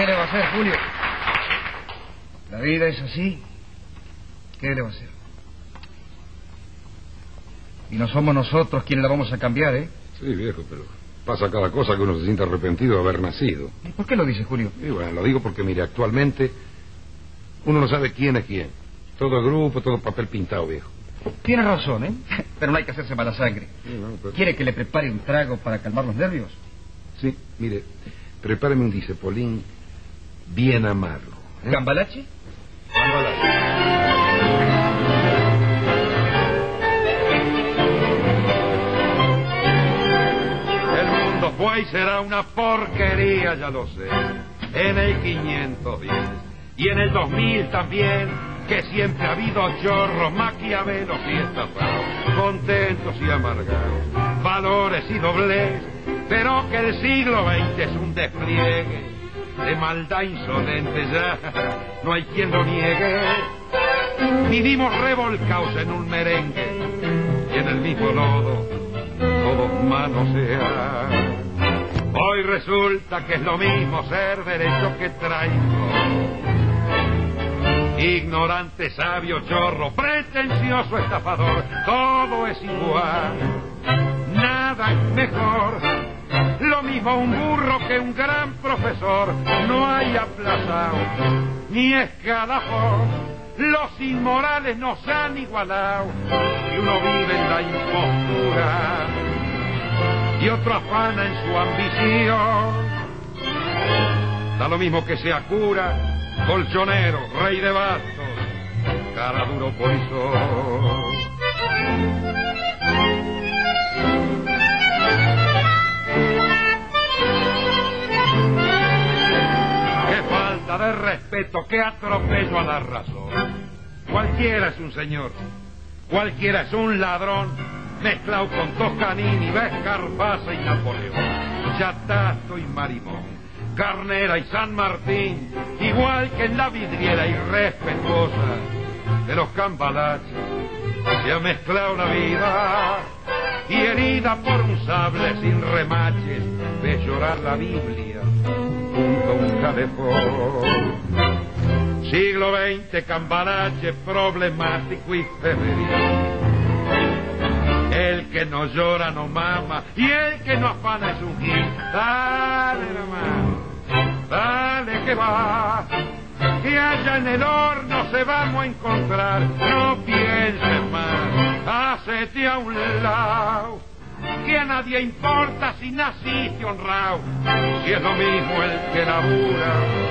¿Qué le va a hacer, Julio? La vida es así. ¿Qué le va a hacer? Y no somos nosotros quienes la vamos a cambiar, ¿eh? Sí, viejo, pero pasa cada cosa que uno se siente arrepentido de haber nacido. ¿Y por qué lo dice, Julio? Y bueno, lo digo porque, mire, actualmente uno no sabe quién es quién. Todo grupo, todo papel pintado, viejo. Tiene razón, ¿eh? Pero no hay que hacerse mala sangre. Sí, no, pero... ¿Quiere que le prepare un trago para calmar los nervios? Sí, mire, prepáreme un disepolín bien amargo. ¿Cambalache? El mundo fue y será una porquería, ya lo sé. En el 510 y en el 2000 también, que siempre ha habido chorros, maquiavelos y estafados, contentos y amargados, valores y doblez, pero que el siglo XX es un despliegue de maldad insolente, ya no hay quien lo niegue. Vivimos revolcados en un merengue y en el mismo lodo todos manosean. Hoy resulta que es lo mismo ser derecho que traigo, ignorante, sabio, chorro, pretencioso, estafador, todo es igual, nada es mejor. Lo mismo un burro que un gran profesor, no hay aplazado ni escalafón. Los inmorales nos han igualado y uno vive en la impostura y otro afana en su ambición. Da lo mismo que sea cura, colchonero, rey de bastos, cara duro polizón. Qué falta de respeto, qué atropello a la razón. Cualquiera es un señor, cualquiera es un ladrón, mezclado con Toscanini, Vescarpasa y Napoleón, Chatazo y Marimón, Carnera y San Martín, igual que en la vidriera irrespetuosa de los cambalaches. Se ha mezclado la vida y herida por un sable sin remaches, ves llorar la Biblia junto a un calefón. Siglo XX, cambalache problemático y febril. El que no llora no mama y el que no afana es un gil. Dale nomás, dale que va, que allá en el horno se vamos a encontrar. No pienses más, hacete a un lado, que a nadie importa si naciste honrado, si es lo mismo el que labura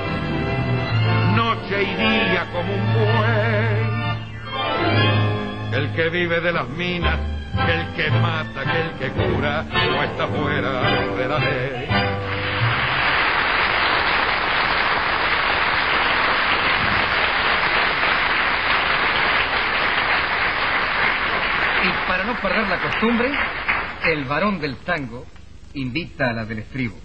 noche y día como un buey. El que vive de las minas, que el que mata, que el que cura, no está fuera de la ley. Y para no perder la costumbre, el varón del tango invita a la del estribo.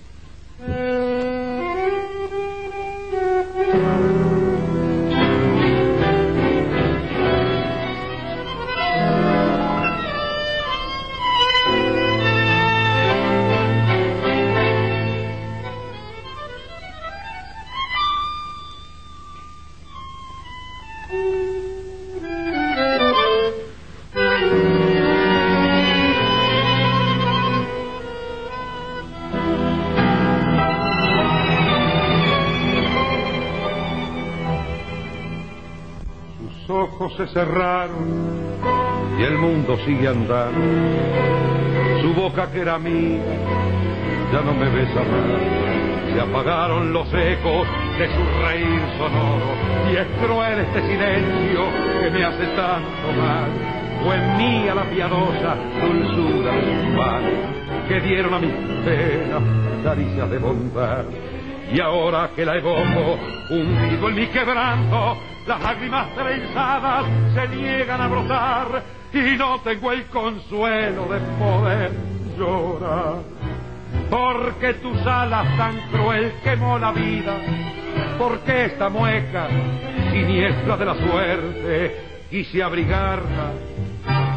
Se cerraron y el mundo sigue andando. Su boca que era mía ya no me besa más. Se apagaron los ecos de su reír sonoro y es cruel este silencio que me hace tanto mal. Fue mía la piadosa dulzura de sus manos que dieron a mis penas caricias de bondad. Y ahora que la evoco, hundido en mi quebranto, las lágrimas trenzadas se niegan a brotar y no tengo el consuelo de poder llorar. Porque tus alas tan cruel quemó la vida, porque esta mueca siniestra de la suerte quise abrigarla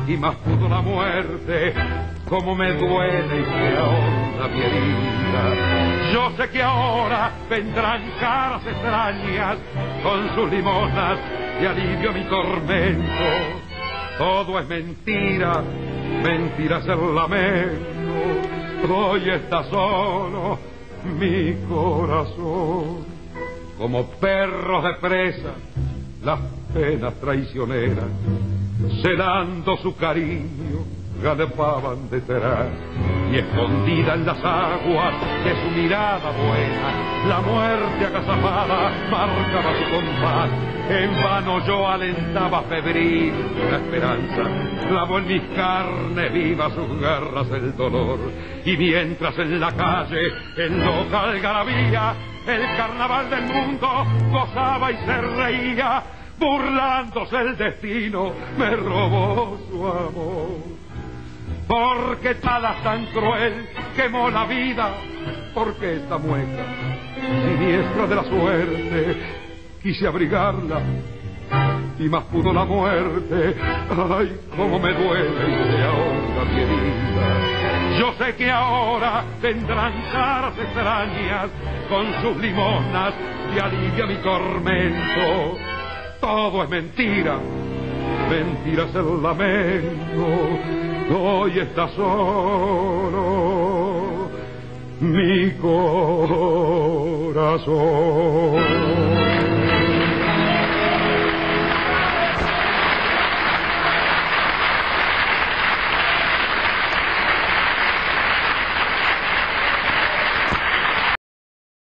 y más pudo la muerte. Como me duele y me ahonda mi herida. Yo sé que ahora vendrán caras extrañas con sus limonas y alivio mi tormento. Todo es mentira, mentira es el lamento. Hoy está solo mi corazón. Como perros de presa, las penas traicioneras, celando su cariño, galopaban detrás, y escondida en las aguas de su mirada buena, la muerte agazapada marcaba su compás. En vano yo alentaba febril la esperanza, clavó en mis carnes vivas sus garras el dolor, y mientras en la calle, en loca algarabía, el carnaval del mundo gozaba y se reía, burlándose el destino, me robó su amor. Porque tal tan cruel quemó la vida, porque esta mueca siniestra de la suerte quise abrigarla y más pudo la muerte. Ay, cómo me duele y me ahoga mi herida. Yo sé que ahora vendrán caras extrañas con sus limonas y alivia mi tormento. Todo es mentira, mentira es el lamento. Hoy está solo mi corazón.